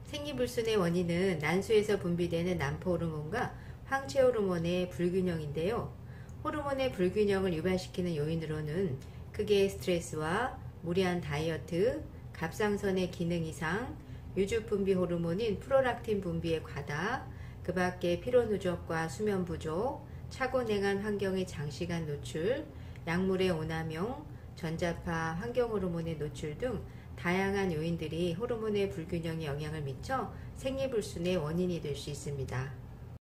생리불순의 원인은 난수에서 분비되는 난포 호르몬과 황체 호르몬의 불균형인데요. 호르몬의 불균형을 유발시키는 요인으로는 크게 스트레스와 무리한 다이어트, 갑상선의 기능 이상, 유주 분비 호르몬인 프롤락틴 분비의 과다, 그 밖에 피로 누적과 수면 부족, 차고냉한 환경의 장시간 노출, 약물의 오남용, 전자파 환경 호르몬의 노출 등 다양한 요인들이 호르몬의 불균형에 영향을 미쳐 생리불순의 원인이 될 수 있습니다.